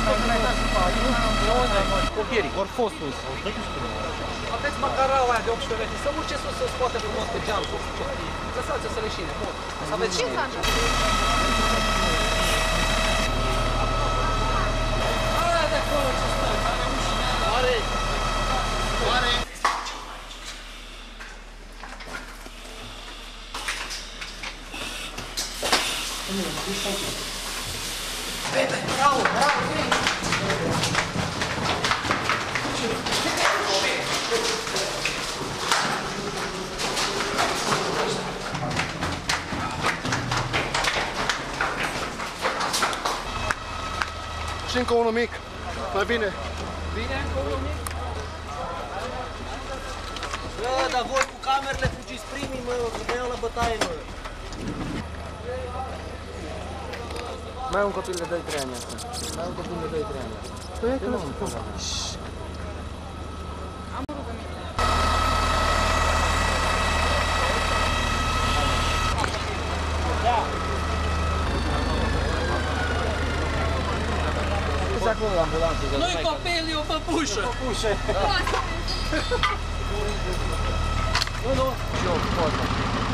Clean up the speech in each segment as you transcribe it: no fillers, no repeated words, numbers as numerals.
Pompierii, ori fostul. Aveți macaraua aia de 18 metri, să urce sus, să scoate frumos pe geam. Lăsați-o să leșine, bun. Să aveți cine. Aia de acolo ce stă, care ușine alea. Oare? Bebe, bravo, bravo, bine! Și încă unul mic, mai bine. Bine, încă unul mic? Bă, dar voi cu camerele fugiți primii, mă, că vă iau la bătaie, mă. Mai un copil de 2-3 ani asta. Mai un copil de 2-3 ani. Păi e că nu spun. Am rugăminte. Da. Ce acolo la ambulanță? Nu-i copil, e o păpușă. O păpușă. Nu. Și eu, poză.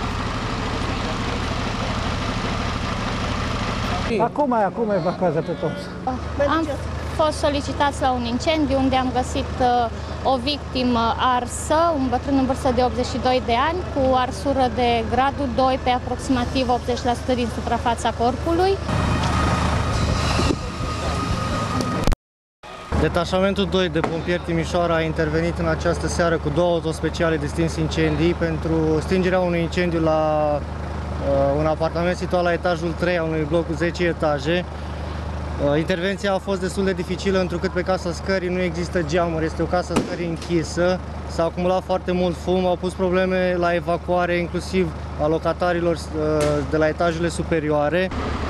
Acum evacuează pe toți. Am fost solicitați la un incendiu unde am găsit o victimă arsă, un bătrân în vârstă de 82 de ani, cu arsură de gradul 2 pe aproximativ 80% din suprafața corpului. Detașamentul 2 de pompieri Timișoara a intervenit în această seară cu 2 autospeciale de stins incendii pentru stingerea unui incendiu la un apartament situat la etajul 3 al unui bloc cu 10 etaje. Intervenția a fost destul de dificilă, întrucât pe casa scării nu există geamuri, este o casă scării închisă. S-a acumulat foarte mult fum, au pus probleme la evacuare, inclusiv a locatarilor de la etajele superioare.